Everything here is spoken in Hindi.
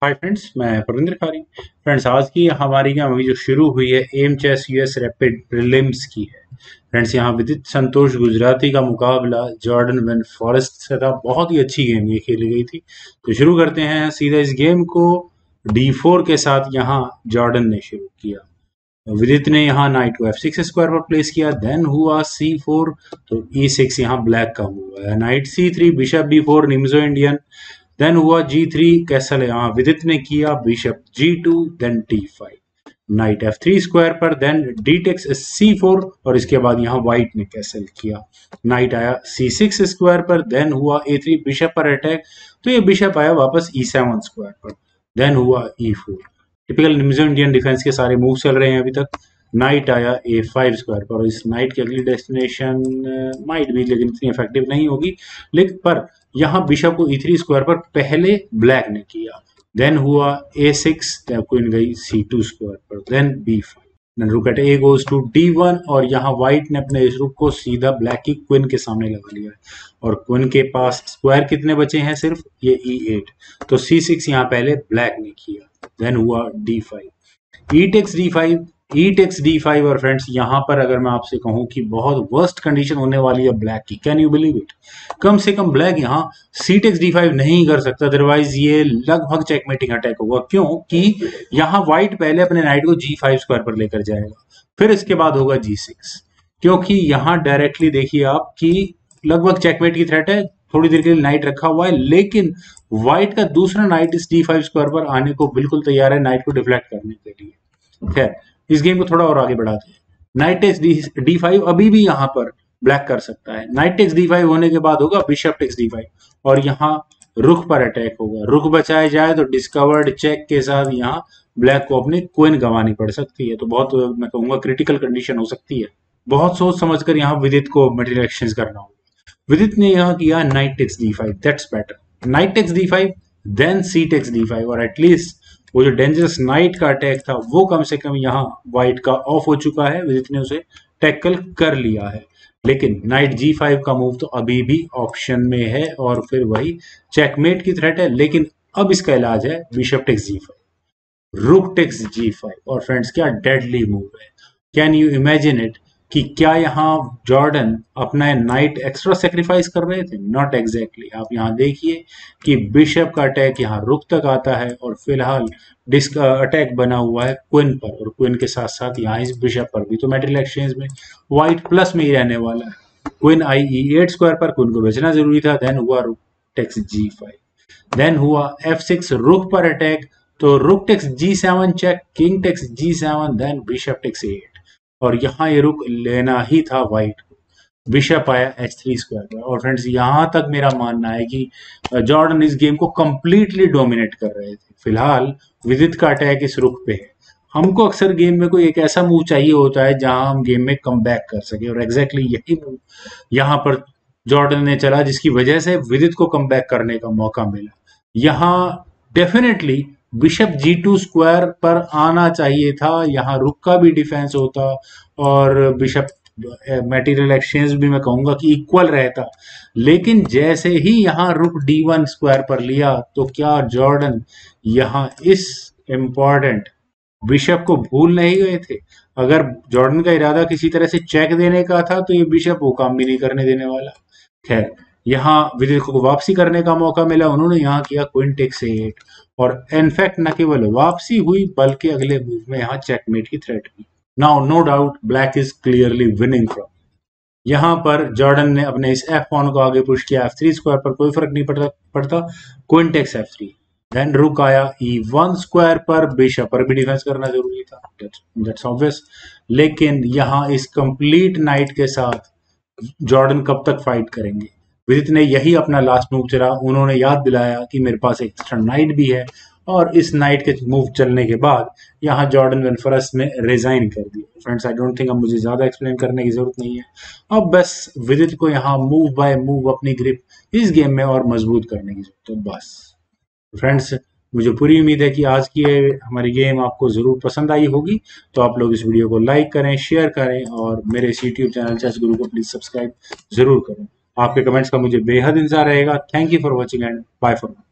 हाय फ्रेंड्स, मैं प्रविंद्र खारी। फ्रेंड्स, आज की हमारी गेम अभी जो शुरू हुई है M chess US rapid prelims की है। फ्रेंड्स, यहाँ विदित संतोष गुजराती का मुकाबला जॉर्डन वेन फॉरेस्ट से था। बहुत ही अच्छी गेम ये खेली गई थी। तो शुरू करते हैं सीधा इस गेम को। D4 के साथ यहाँ जॉर्डन ने शुरू किया। विदित ने यहाँ नाइट को F6 स्क्वायर पर प्लेस किया। देन हुआ C4, तो E6 यहाँ ब्लैक का मूव है। Knight C3, bishop B4 Nimzo Indian. Then हुआ G3 कैसल, यहाँ विदित ने किया bishop G2, then D5, knight F3 square पर, देन D टेक्स C4 और इसके बाद यहाँ व्हाइट ने कैसल किया। नाइट आया C6 स्क्वायर पर, देन हुआ A3 बिशप पर अटैक, तो ये बिशप आया वापस E7 स्क्वायर पर। देन हुआ E4। टिपिकल निम्जो इंडियन डिफेंस के सारे मूव चल रहे हैं अभी तक। नाइट आया A5 स्क्वायर पर और इस नाइट की अगली डेस्टिनेशन माइट भी, लेकिन इतनी इफेक्टिव नहीं होगी। लेकिन पर यहाँ बिशप को E3 स्क्वायर पर पहले ब्लैक ने किया। देन हुआ A6, क्वीन गई C2 स्क्वायर पर, then B5, then rook at A goes to D1 और यहाँ व्हाइट ने अपने इस रुक को सीधा ब्लैक की क्वीन के सामने लगा लिया है। और क्वीन के पास स्क्वायर कितने बचे हैं? सिर्फ ये E8, तो C6 यहाँ पहले ब्लैक ने किया। देन हुआ D5, E takes D5, E takes D5 और फ्रेंड्स यहाँ पर अगर मैं आपसे कहूँ कि बहुत वर्स्ट कंडीशन होने वाली है ब्लैक की, कैन यू बिलीव इट? कम से कम ब्लैक यहाँ C टेक्स D5 नहीं कर सकता, अदरवाइज ये लगभग चेकमेटिंग अटैक होगा। क्यों कि यहाँ व्हाइट पहले अपने नाइट को G5 स्क्वायर पर लेकर जाएगा, फिर इसके बाद होगा G6, क्योंकि यहाँ डायरेक्टली देखिए आप कि लगभग चेकमेट की थ्रेट है। थोड़ी देर के लिए नाइट रखा हुआ है, लेकिन व्हाइट का दूसरा नाइट इस D5 स्क्वायर पर आने को बिल्कुल तैयार है नाइट को डिफ्लेक्ट करने के लिए। खैर, इस गेम को थोड़ा और आगे बढ़ाते हैं। नाइट टेक्स D5 अभी भी यहाँ पर ब्लैक कर सकता है। नाइट टेक्स D5 होने के बाद होगा बिशप टेक्स D5 और यहाँ रुख पर अटैक होगा। रुख बचाया जाए तो डिस्कवर्ड चेक के साथ यहाँ ब्लैक को अपनी क्वीन गंवानी पड़ सकती है। तो बहुत, मैं कहूंगा, क्रिटिकल कंडीशन हो सकती है। बहुत सोच समझकर यहाँ विदित को मटेरियल एक्सचेंज करना होगा। विदित ने यहाँ किया knight takes D5, that's better. Knight takes D5, then C takes D5 और एटलीस्ट वो जो डेंजरस नाइट का अटैक था वो कम से कम यहाँ व्हाइट का ऑफ हो चुका है। विदित ने उसे टैकल कर लिया है, लेकिन नाइट G5 का मूव तो अभी भी ऑप्शन में है और फिर वही चेकमेट की थ्रेट है। लेकिन अब इसका इलाज है bishop takes G5, rook takes G5 और फ्रेंड्स क्या डेडली मूव है। कैन यू इमेजिन इट कि क्या यहाँ जॉर्डन अपना नाइट एक्स्ट्रा सेक्रीफाइस कर रहे थे? Not exactly. आप यहाँ देखिए कि बिशप का अटैक यहाँ रुक तक आता है और फिलहाल डिस्क अटैक बना हुआ है क्वीन पर और क्वीन के साथ साथ यहाँ इस बिशप पर भी। तो मेटेरियल एक्सचेंज में व्हाइट प्लस में ही रहने वाला है। क्वीन आई E8 स्क्वायर पर, क्वीन को बचना जरूरी था। देन हुआ रुक टेक्स G5, देन हुआ F6, रुक पर अटैक, तो rook takes G7 check, king takes G7, then bishop takes A8 और यहाँ ये रुक लेना ही था व्हाइट को। बिशप आया H3 स्क्वायर पर और फ्रेंड्स यहाँ तक मेरा मानना है कि जॉर्डन इस गेम को कंप्लीटली डोमिनेट कर रहे थे। फिलहाल विदित का अटैक इस रुक पे है। हमको अक्सर गेम में कोई एक ऐसा मूव चाहिए होता है जहां हम गेम में कम बैक कर सके और एग्जैक्टली यही मूव यहाँ पर जॉर्डन ने चला, जिसकी वजह से विदित को कम बैक करने का मौका मिला। यहाँ डेफिनेटली बिशप G2 स्क्वायर पर आना चाहिए था, यहाँ रुक का भी डिफेंस होता और बिशप मटेरियल एक्सचेंज भी मैं कहूंगा कि इक्वल रहता। लेकिन जैसे ही यहाँ रुक D1 स्क्वायर पर लिया तो क्या जॉर्डन यहाँ इस इंपॉर्टेंट बिशप को भूल नहीं गए थे? अगर जॉर्डन का इरादा किसी तरह से चेक देने का था तो ये बिशप वो काम भी नहीं करने देने वाला। खैर, यहाँ विदित को वापसी करने का मौका मिला। उन्होंने यहाँ किया क्वीन टेक्स A8 और इनफैक्ट न केवल वापसी हुई बल्कि अगले मूव में यहाँ चेकमेट की थ्रेट हुई। Now no doubt black is clearly winning from. यहाँ पर जॉर्डन ने अपने इस F पॉन को आगे पुश किया। F3 स्क्वायर पर कोई फर्क नहीं पड़ता। क्वीन टेक्स F3, देन रुक आया E1 स्क्वायर पर, बिशप पर भी डिफेंस करना जरूरी था, दैट्स ऑब्वियस। लेकिन यहाँ इस कंप्लीट नाइट के साथ जॉर्डन कब तक फाइट करेंगे? विदित ने यही अपना लास्ट मूव चला। उन्होंने याद दिलाया कि मेरे पास एक एक्स्ट्रा नाइट भी है और इस नाइट के मूव चलने के बाद यहाँ जॉर्डन वेन फॉरेस्ट ने रिजाइन कर दिया। फ्रेंड्स, आई डोंट थिंक अब मुझे ज्यादा एक्सप्लेन करने की जरूरत नहीं है। अब बस विदित को यहाँ मूव बाय मूव अपनी ग्रिप इस गेम में और मजबूत करने की जरूरत है बस। फ्रेंड्स, मुझे पूरी उम्मीद है कि आज की हमारी गेम आपको जरूर पसंद आई होगी। तो आप लोग इस वीडियो को लाइक करें, शेयर करें और मेरे इस यूट्यूब चैनल चेस गुरु को प्लीज सब्सक्राइब जरूर करें। आपके कमेंट्स का मुझे बेहद इंतजार रहेगा। Thank you for watching and bye for now.